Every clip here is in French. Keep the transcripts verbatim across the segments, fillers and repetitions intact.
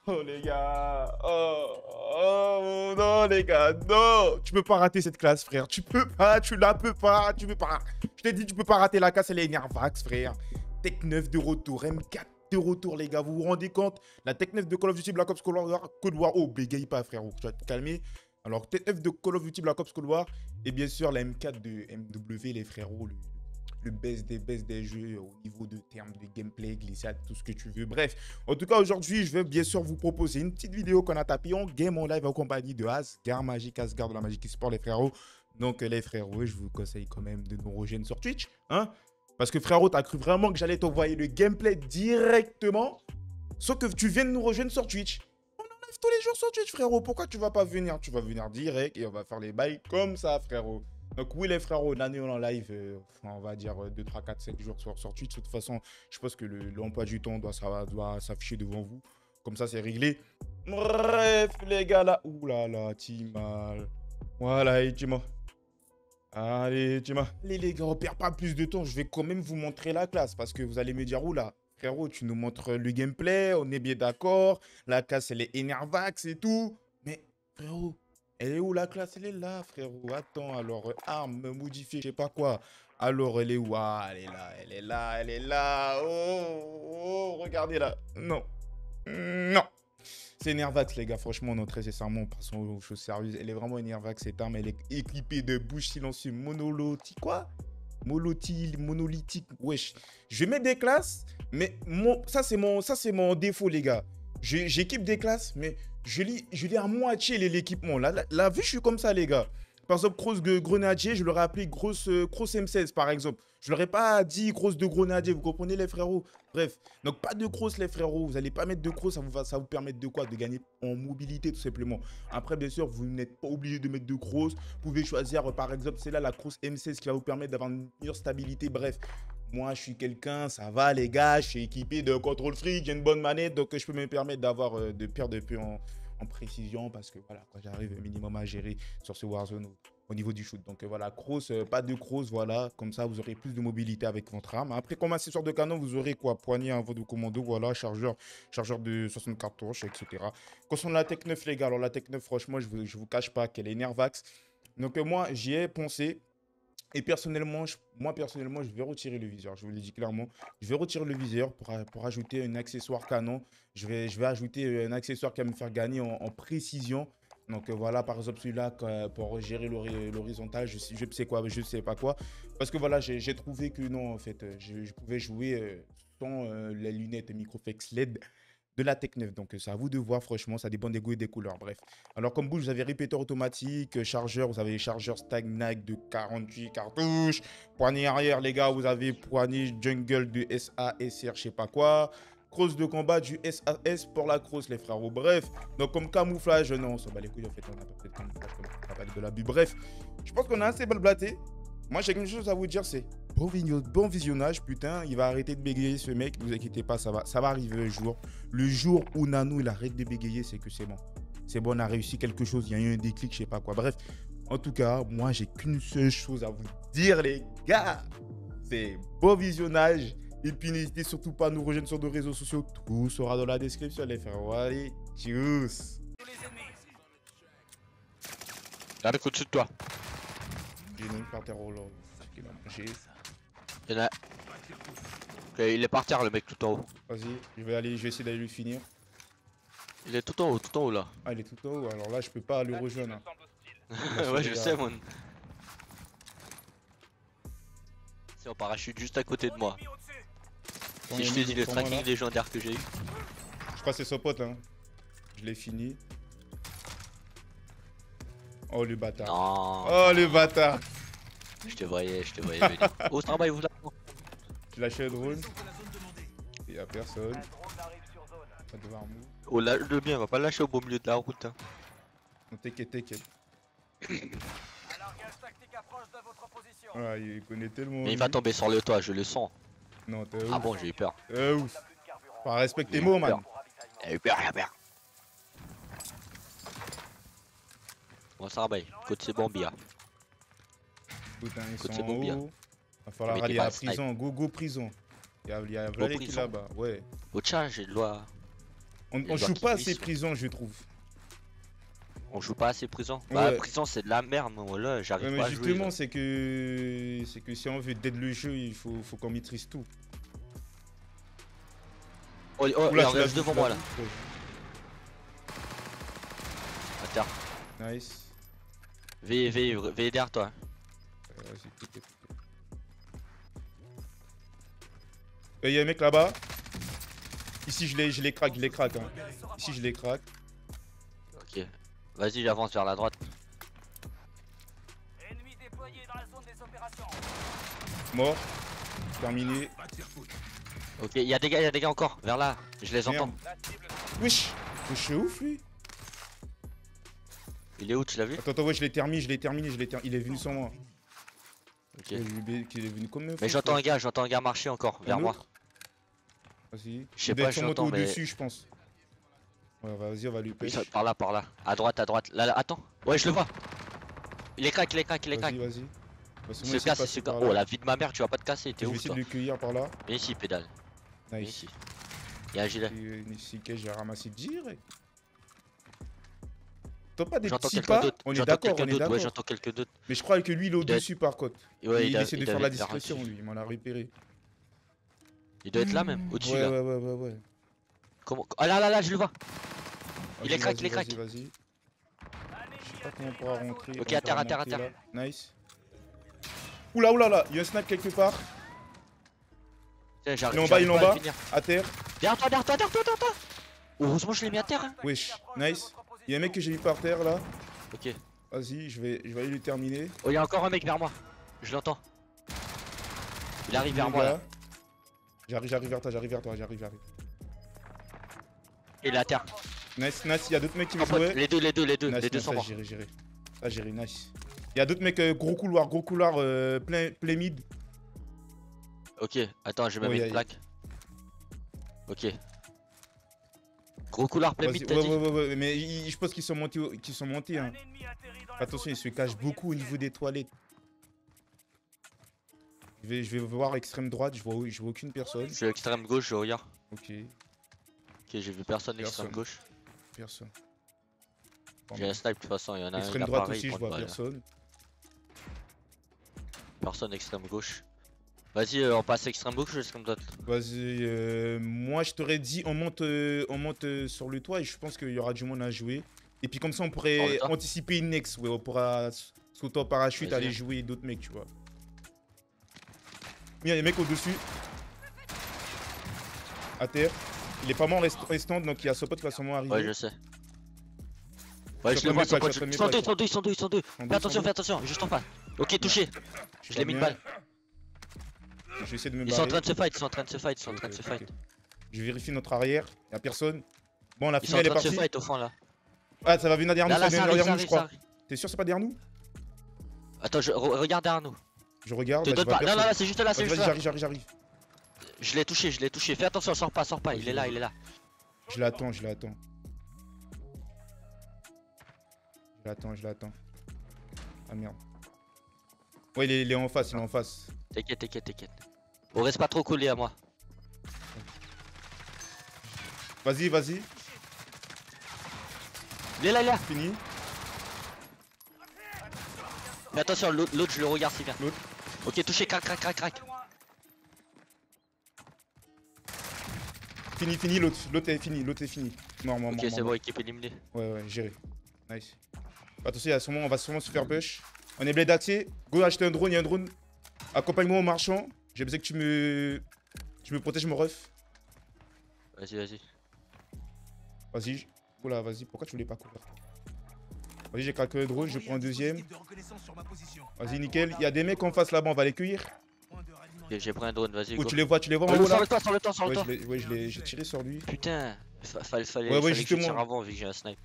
Oh les gars, oh, oh non les gars, non, tu peux pas rater cette classe frère, tu peux pas, tu la peux pas, tu peux pas. Je t'ai dit tu peux pas rater la classe, elle est Nervax frère. Tech neuf de retour, M quatre de retour les gars, vous vous rendez compte? La Tech neuf de Call of Duty Black Ops Cold War, Cold War, oh bégaye pas frérot, tu vas te calmer. Alors Tech neuf de Call of Duty Black Ops Cold War et bien sûr la M quatre de M W les frérots, le, le best des best des jeux au niveau de termes de gameplay, glissade, tout ce que tu veux. Bref, en tout cas, aujourd'hui, je vais bien sûr vous proposer une petite vidéo qu'on a tapé en game en live en compagnie de Asgard Magic, Asgard de la Magic Sport, les frérots. Donc, les frérots, je vous conseille quand même de nous rejoindre sur Twitch, hein. Parce que frérot, t'as cru vraiment que j'allais t'envoyer le gameplay directement, sauf que tu viens de nous rejoindre sur Twitch. On en live tous les jours sur Twitch, frérot. Pourquoi tu vas pas venir? Tu vas venir direct et on va faire les bails comme ça, frérot. Donc oui les frérots, l'année on en live, euh, on va dire deux, trois, quatre, cinq jours sur, sur Twitch. De toute façon, je pense que l'emploi du temps doit, doit s'afficher devant vous. Comme ça, c'est réglé. Bref, les gars, là. Ouh là là, Timal. Voilà, Tima. Allez, Tima. Allez, les gars, on perd pas plus de temps. Je vais quand même vous montrer la classe. Parce que vous allez me dire, ouh là, frérot, tu nous montres le gameplay. On est bien d'accord. La classe, elle est Enervax et tout. Mais, frérot, elle est où la classe? Elle est là, frérot. Attends, alors, euh, arme modifiée, je sais pas quoi. Alors, elle est où? Ah, elle est là, elle est là, elle est là. Oh, oh, regardez là. Non. Non. C'est Nervax, les gars. Franchement, non, très sincèrement, passons aux choses sérieuses. Elle est vraiment Nervax, cette arme. Elle est équipée de bouche silencieuse monolithique. Quoi? Monolithique, monolithique. Wesh. Je vais mettre des classes, mais mon, ça, c'est mon, ça, c'est mon défaut, les gars. J'équipe des classes, mais je lis, je lis à moitié l'équipement. Là, là, là, vu je suis comme ça, les gars. Par exemple, grosse de grenadier, je l'aurais appelé grosse, euh, grosse M seize, par exemple. Je leur ai pas dit grosse de grenadier, vous comprenez, les frérots? Bref, donc pas de cross, les frérots. Vous n'allez pas mettre de cross, ça vous va, ça vous permettre de quoi? De gagner en mobilité, tout simplement. Après, bien sûr, vous n'êtes pas obligé de mettre de cross. Vous pouvez choisir, euh, par exemple, c'est là la cross M seize qui va vous permettre d'avoir une meilleure stabilité. Bref. Moi, je suis quelqu'un, ça va les gars, je suis équipé de contrôle fric, j'ai une bonne manette, donc je peux me permettre d'avoir euh, de perdre un peu en, en précision parce que voilà, j'arrive minimum à gérer sur ce Warzone au, au niveau du shoot. Donc euh, voilà, cross, euh, pas de cross, voilà, comme ça vous aurez plus de mobilité avec votre arme. Après, comme accessoire de canon, vous aurez quoi? Poignée en voie de commando, voilà, chargeur, chargeur de soixante-quatre touches, et cetera. Concernant la Tech neuf, les gars, alors la Tech neuf, franchement, je vous, je vous cache pas qu'elle est Nervax. Donc euh, moi, j'y ai pensé. Et personnellement, je, moi personnellement, je vais retirer le viseur. Je vous le dis clairement. Je vais retirer le viseur pour, pour ajouter un accessoire canon. Je vais, je vais ajouter un accessoire qui va me faire gagner en, en précision. Donc euh, voilà, par exemple, celui-là, pour gérer l'horizontal, je, je sais quoi, je sais pas quoi. Parce que voilà, j'ai trouvé que non, en fait, je, je pouvais jouer euh, sans euh, les lunettes Microflex L E D de la Tech neuf. Donc, c'est à vous de voir, franchement, ça dépend des goûts et des couleurs. Bref. Alors, comme bouche, vous avez répéteur automatique, chargeur, vous avez les chargeurs Stag-Nike de quarante-huit cartouches. Poignée arrière, les gars, vous avez poignée jungle de S A S R, je sais pas quoi. Cross de combat du S A S pour la cross, les frérots. Bref, donc comme camouflage, non, on s'en bat les couilles, en fait, on a pas fait de camouflage, comme on a pas de l'abus. Bref, je pense qu'on a assez blaté. Moi, j'ai quelque chose à vous dire, c'est bon, bon visionnage, putain. Il va arrêter de bégayer, ce mec. Ne vous inquiétez pas, ça va, ça va arriver un jour. Le jour où Nano, il arrête de bégayer, c'est que c'est bon. C'est bon, on a réussi quelque chose. Il y a eu un déclic, je sais pas quoi. Bref, en tout cas, moi, j'ai qu'une seule chose à vous dire, les gars. C'est bon visionnage. Et puis, n'hésitez surtout pas à nous rejoindre sur nos réseaux sociaux. Tout sera dans la description, les frères. Allez, tchuss. Y'a un mec au-dessus de toi. J'ai une par terre au lord. Il a mangé. Il y en a. Ok, il est par terre le mec tout en haut. Vas-y, je vais aller, je vais essayer d'aller lui finir. Il est tout en haut, tout en haut là. Ah, il est tout en haut, alors là je peux pas le rejoindre. Ouais, je sais, mon. C'est en parachute juste à côté de moi. Bon, Si je te dis le tracking là. légendaire que j'ai eu. Je crois que c'est son pote, hein. Je l'ai fini. Oh le bâtard. Non. Oh le bâtard. Je te voyais, je te voyais venir. Oh, ce travail vous là. J'ai lâché le drone. Il y a personne. Pas de voir move. Oh là, le bien, va pas le lâcher au beau milieu de la route. Hein. Non, t'inquiète, t'inquiète. Ah, il connaît tellement. Mais il va tomber sur le toit, je le sens. Non, t'es Ah ouf. bon, j'ai eu peur. T'es ouf. Pas respecte tes J'ai eu mots, peur. man. J'ai eu peur, j'ai eu peur. Bon, ça va, côté Bambia. Putain, ils Côté sont en Bombia. haut. Va falloir Mais aller t'es à pas la prison. Go, go, prison. Il y a, il y a Go Valet qui est prison. là-bas. Ouais. Au tien, j'ai de loi. On, Il on doit joue pas à kiffer ces ici. prisons, je trouve. On joue pas assez prison. Bah, Ouais. prison, c'est de la merde, moi, là, j'arrive Ouais, mais pas à jouer. justement, là. c'est que c'est que si on veut dead le jeu, il faut, faut qu'on maîtrise tout. Oh, oh, Oula, il en tu l'as reste vu, devant tu moi, l'as là. vu. À terre. Ouais. Nice. Veille, veille, veille derrière toi. Euh, vas-y, tout, tout, tout. Euh, y a un mec là-bas. Ici, je les, je les craque, je les craque. Hein. Ici, je les craque. Ok. Vas-y, j'avance vers la droite. Ennemi déployé dans la zone des opérations. Mort. Terminé. Ok, il y a des gars, il y a des gars encore. Vers là, je les Merde. entends. Wesh. Wesh, c'est ouf, lui. Il est où, tu l'as vu? Attends, attends, ouais, je l'ai terminé, je l'ai terminé, je l'ai terminé. Il est venu sans moi. Ok. Ouais, il est- il est venu comme un Mais fou, j'entends quoi. un gars, j'entends un gars marcher encore, vers Un moi. autre Vas-y. Je sais Il doit pas, être sur moto j'entends, mais- au-dessus, je pense. Ouais, vas-y, on va lui Il pêcher. saute par là, par là. À droite, à droite. Là, là, attends. Ouais, je le vois. Il est crack, il est crack, il est crack. Vas-y, vas-y. Parce que Il moi, se essaie de casse, il passer se par casse. là. Oh, la vie de ma mère, tu vas pas te casser, t'es Je vais où essayer toi? de le cueillir par là. Viens ici, pédale. Viens Nice. ici. Il y a un gilet. Et ici, que j'ai ramassé direct. T'as pas des J'entends petits quelqu'un pas d'autre. On est J'entends d'accord, quelqu'un on est d'autre. Ouais, d'accord. j'entends quelqu'un d'autre. Mais je crois que lui, il est doit au-dessus par contre. Ouais, il, doit- essaie de doit faire la être vers un discrétion, dessus. lui. Il m'en a repéré. Il doit être là même, au-dessus Ouais, là. ouais, ouais, ouais, ouais. Comment... Ah là là là, je le vois. Il Vas-y, est crack, vas-y, il est crack. Vas-y, vas-y. Je sais pas comment on pourra rentrer. Ok, on à terre, pourra à terre, à monter terre. là. Nice. Oula, oula, là. Il y a un snap quelque part. Tiens, j'arrive- Il est en bas, j'arrive il est en pas à bas. le finir. À terre. Derrière toi, derrière toi, derrière toi, derrière toi. Heureusement, je l'ai mis à terre. Hein. Wesh. Nice. Il y a un mec que j'ai mis par terre là. Ok. Vas-y, je vais, je vais aller le terminer. Oh, il y a encore un mec vers moi. Je l'entends. Il arrive vers Les moi gars. là. J'arrive, j'arrive vers toi, j'arrive vers toi, j'arrive, j'arrive. Il est à terre. Nice, nice. Il y a d'autres mecs qui En veulent pote, jouer. les deux, les deux, les deux. Nice, Les deux nice, sont ça, morts. j'ai géré, ça, j'ai géré, nice. Il y a d'autres mecs, euh, gros couloir, gros couloir, euh, plein, plein mid. Ok, attends, je vais Ouais, mettre y a- une plaque. Ok. Gros couloir plein Vas-y, mid, t'as ouais, dit? ouais, ouais, ouais, mais ils- je pense qu'ils sont montés, au- qu'ils sont montés. Hein. Attention, ils se cachent beaucoup au niveau des toilettes. Je vais, je vais voir extrême droite, je vois, je vois aucune personne. Je suis extrême gauche, je regarde. Ok, Ok, j'ai vu personne extrême Personne. gauche. personne. J'ai un snipe de toute façon, il y en a un. Extrême il a droite pareil, aussi, il je prend vois une balle. personne. Personne extrême gauche. Vas-y, euh, on passe extrême gauche ou extrême droite? Vas-y, euh, moi je t'aurais dit, on monte, euh, on monte euh, sur le toit et je pense qu'il y aura du monde à jouer. Et puis comme ça, on Sur le pourrait toit anticiper une next, ouais, on pourra s- sauter en parachute, Vas-y. aller jouer d'autres mecs, tu vois. Il y a des mecs au-dessus. À terre. Il est pas mort rest- restant, donc il y a son pote qui va sûrement arriver. Ouais, je sais. Ouais, Je je le suis en vois, train son de pote. mes Ils sont plaques, deux, je ils sont deux, ils sont deux, ils sont deux. Ils sont deux, Fais attention, ils fais attention, juste en face. Ok, touché. Je vois l'ai mis une bien. balle. Je vais essayer de me Ils sont en barrer. train de se fight, ils sont en train de se fight, ils sont en Ok, train de se ok, fight. ok. Je vérifie notre arrière, y a personne. Bon, la Ils sont finale en est train de se partie. fight au fond là. Ah, ça va venir derrière nous, Là, ça là, va ça venir arrive, derrière ça nous, je arrive, ça crois. arrive. T'es sûr, c'est pas derrière nous? Attends, je re- regarde derrière nous. Je regarde. Te bah, je donne vois pas. Non, non, personne. là, c'est juste là, c'est Vas-y, juste vas-y, là. j'arrive, j'arrive, j'arrive. Je l'ai touché, je l'ai touché. Fais attention, sors pas, sors pas. Il Vas-y, est là, vas-y. il est là. Je l'attends, je l'attends. Je l'attends, je l'attends. Ah merde. Ouais, il est, il est en face, il est en face. T'inquiète, t'inquiète, t'inquiète. On reste pas trop collé à moi. Vas-y, vas-y, Il est là, il est là. fini. Fais attention, l'autre, l'autre, je le regarde s'il vient. L'autre. Ok, touché, crac, crac, crac, crac. Fini, fini, l'autre. L'autre est fini, l'autre est fini. Mort, mort, Ok, mort, c'est mort. bon, équipe éliminée. Ouais, ouais, géré. Nice. Attention, il y a sûrement- on va sûrement se faire push. On est blé d'accès. Go acheter un drone, il y a un drone. Accompagne-moi au marchand. J'ai besoin que tu me. Tu me protèges mon ref. Vas-y, vas-y. Vas-y. j- Oula, vas-y, pourquoi tu voulais pas courir? Vas-y, j'ai craqué un drone, je prends un deuxième. Vas-y, nickel. Il y a des mecs en face là-bas, on va les cueillir. Ok, j'ai pris un drone, vas-y, Oh, go. tu les vois, tu les vois en Oh, haut sur là? le toit, sur le toit, sur le Ouais, toit. je l'ai- ouais, je l'ai- j'ai tiré sur lui. Putain, fa- fallait, fallait, Ouais, ouais, fallait que je justement. tire avant vu que j'ai un snipe.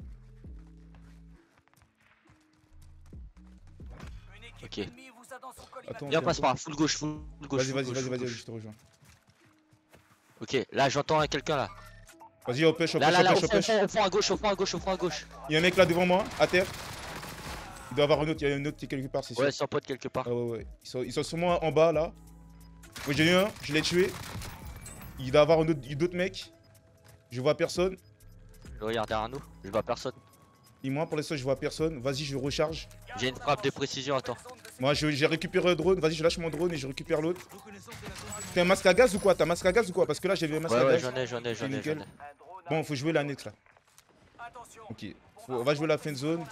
Ok. Attends, Viens, attends, passe attends. par, full gauche, full gauche. Vas-y, full vas-y, gauche, vas-y, full vas-y, gauche. je te rejoins. Ok, là j'entends quelqu'un là. Vas-y, on pêche, on Là, pêche, là, on là, au pêche, on fond, au pêche. fond, au fond à gauche, au fond à gauche, au fond à gauche. Il y a un mec là devant moi, à terre. Il doit y avoir un autre, il y a un autre qui est quelque part, c'est sûr. Ouais, sans pote quelque part. Ah ouais, ouais. Ils sont, ils sont sûrement en bas là. Ouais, j'ai eu un, je l'ai tué. Il doit y avoir un autre- d'autres mecs. Je vois personne. Le regarde derrière nous, je vois personne. Et moi, pour l'instant, je vois personne. Vas-y, je recharge. J'ai une frappe de précision, attends. Moi, je- j'ai récupéré le drone. Vas-y, je lâche mon drone et je récupère l'autre. T'as un masque à gaz ou quoi? T'as un masque à gaz ou quoi? Parce que là, j'ai vu un masque Ouais, à ouais, gaz. j'en ai, j'en ai, j'en ai, j'en nickel. ai. Bon, faut jouer l'annexe là. Attention. Ok. Faut- on va jouer la fin zone.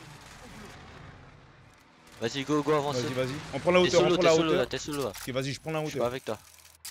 Vas-y, go, go, avance. Vas-y, vas-y. On prend la T'es hauteur, on solo, prend t'es la solo là, hauteur. t'es solo là. Ok, vas-y, je prends la Je suis pas hauteur. avec toi.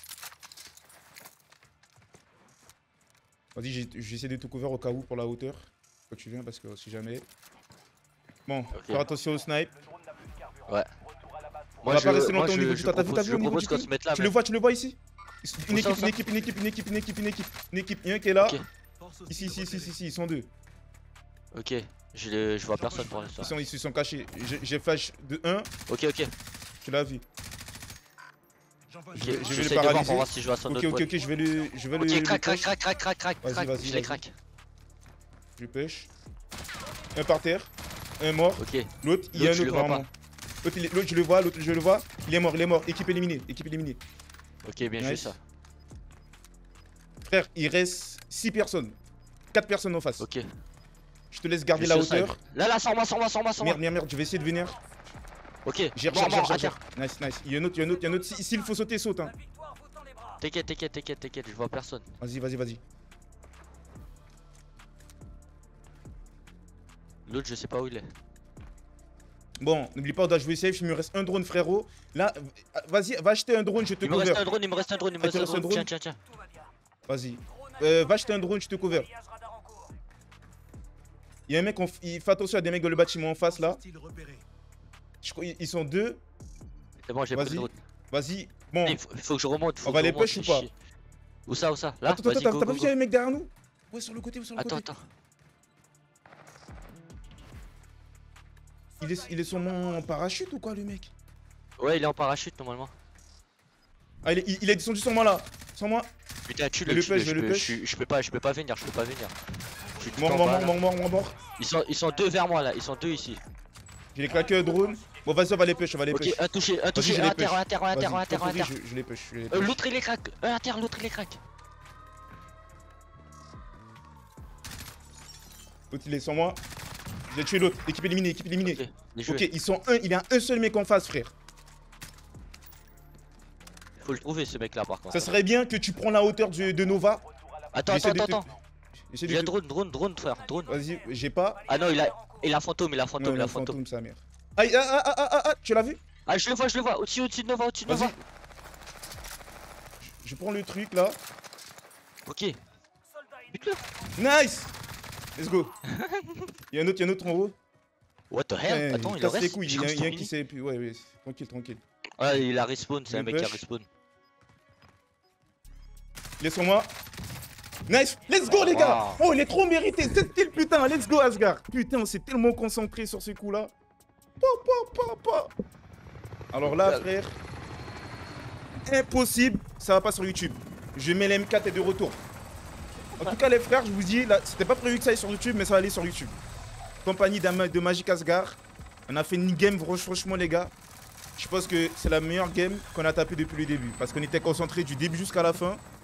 Vas-y, j'ai- j'essaie de tout couvrir au cas où pour la hauteur. Quand tu viens, parce que si jamais. Bon, faire attention au snipe. Ouais. On Moi, va je, pas rester moi, longtemps au je, niveau je du tas. T'as vu, propose, t'as vu je au niveau propose du qu'on team? se mette là, Tu mais- le vois, tu le vois ici? Une Où ça, équipe, ça une équipe, une équipe, une équipe, une équipe, une équipe, une équipe. Il y en a un qui est là. Ok, Ici, ici, ici, ici, ici, ils sont deux. ok. Je, les- je vois personne pour l'instant. Ils sont, ils se sont cachés. J'ai- J'ai flash de un. Ok, ok. Tu l'as vu. Ok, Je vais- je vais le j'essaie de voir paralyser. pour voir si je vois son Ok, autre ok, pote. ok, je vais le. Je vais le. Ok, le crac, crac, push. crac, crac, crac, crac, Vas-y, crac. vas-y, Je les vas-y. crack. Je le push. Un par terre. Un mort. Ok. L'autre, il y a un L'autre, je autre le vois normalement. L'autre, il est- l'autre, je le vois, l'autre, je le vois. Il est mort, il est mort. Équipe éliminée, équipe éliminée. Ok, bien joué Nice. ça. Frère, il reste six personnes. quatre personnes en face. Ok. Je te laisse garder Je la suis au hauteur. snipe. Là, là, sans moi, sans moi, sans moi, sans moi. Merde, merde, merde, je vais essayer de venir. Ok. J'ai Mort, rechargé, mort, à rechargé. terre. Nice, nice. Il y a un autre, il y a un autre, il y a un autre. Si- S'il faut sauter, saute. Hein. La victoire vous tend les bras. T'inquiète, t'inquiète, t'inquiète, t'inquiète, je vois personne. Vas-y, vas-y, vas-y. L'autre, je sais pas où il est. Bon, n'oublie pas, on doit jouer safe. Il me reste un drone, frérot. Là, vas-y, va acheter un drone, je te Il me cover. reste un drone, il me reste un drone, il me Ah, reste il un te reste un drone. drone Tiens, tiens, tiens. Tout va bien. Vas-y. Drone Euh, va acheter un drone, je te cover. Voyage radar en cours. Il y a un mec, en f- il fait attention à des mecs dans le bâtiment en face là. Je crois- Ils ils sont deux. C'est bon, j'ai pris Vas-y. le drone. Vas-y. Bon. Il faut, il faut que je remonte. Faut On va que je les push remonte, ou pas fais chier. Où ça, où ça? Là, Attends, attends, vas-y, t'as go, t'as go, pas vu go. qu'il y a un mec derrière nous? Ouais, sur le côté ou sur le Attends, côté? attends. Il est, il est sûrement en parachute ou quoi, le mec? Ouais, il est en parachute normalement. Ah, il est, il, il est descendu sur moi là. Sur moi. Putain, tu Je le le tue, pêche, je, je le peux- pêche. je, suis- je peux pas, je peux pas venir, je peux pas venir. Je suis tout Mort, en mort, bas, mort, là. mort, mort, mort, mort. Ils sont, ils sont deux vers moi là, ils sont deux ici. Je l'ai claqué un drone. Bon, vas-y, on va les pêcher, on va les Ok, pêcher. un touché, un Vas-y, touché, je un les à terre, pêche. un à terre, un à terre, un à Vas-y, terre, un à faut terre. trouver, je, je les pêche, je les Euh, pêche. L'autre il est crack, un à terre, l'autre il est crack. L'autre, il est sur moi. J'ai tué l'autre. Équipe éliminée, équipe éliminée. Ok, bien joué. Ok, ils sont un. Il y a un seul mec en face, frère. Faut le trouver ce mec là par contre. Ça serait bien que tu prends la hauteur du- de Nova. Attends, J'essaie attends, de te- attends. J'essaie Il de y a te- drone, drone, drone frère, drone. Vas-y, j'ai pas. Ah non, il a, il a fantôme, il a Non, fantôme, il a non, fantôme. fantôme, sa mère. Ah, ah, ah, ah, ah, ah, tu l'as vu? Ah je le vois, je le vois, au-dessus, au-dessus de Nova, au-dessus de Vas-y. Nova. Je prends le truc là. Ok, Soldat bute-le. Nice! Let's go. Il y a un autre, il y a un autre en haut. What the hell? Ouais, Attends, il casse en les reste. couilles. Il y a, il y a un qui s'est. Ouais, ouais, tranquille, tranquille. Ouais, il a respawn, c'est Je un mec qui a push. respawn. Il est sur moi. Nice! Let's go, les gars! Oh, il est trop mérité. sept kills, putain. Let's go, Asgard. Putain, on s'est tellement concentré sur ce coup là. Pa, pa, pa, pa. Alors là, frère. Impossible. Ça va pas sur YouTube. Je mets l'M quatre et de retour. En tout cas, les frères, je vous dis, là, c'était pas prévu que ça aille sur YouTube, mais ça va aller sur YouTube. Compagnie d'Ama- de Magic Asgard. On a fait une game, franchement, les gars. Je pense que c'est la meilleure game qu'on a tapée depuis le début. Parce qu'on était concentré du début jusqu'à la fin.